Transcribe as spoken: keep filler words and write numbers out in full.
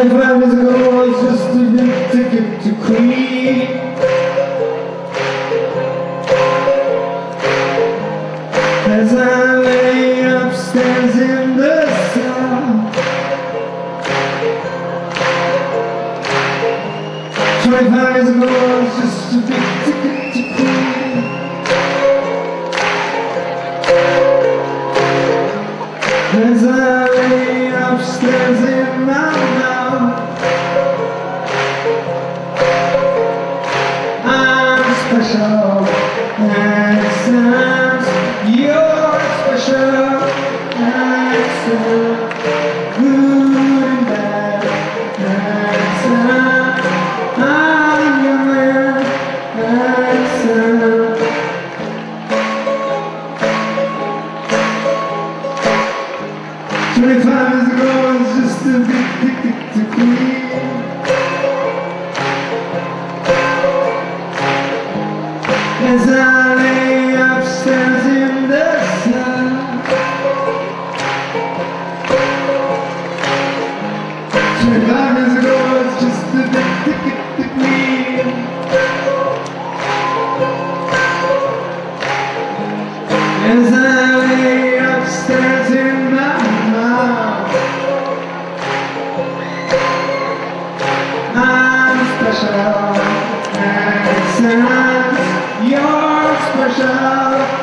twenty-five years ago I was just a big ticket to Queen. As I lay upstairs in the sun, twenty-five years ago I was just a big ticket to Queen. As I lay upstairs in my mouth, I'm special, and it sounds you're special, and it sounds good and bad, and it sounds I'm your man, and it sounds twenty-five years ago I was just a big ticket to Queen. As I lay upstairs in the sun, twenty-five years ago I was just a big ticket to Queen. As I lay upstairs in my mouth, I'm special, and it sounds you're special.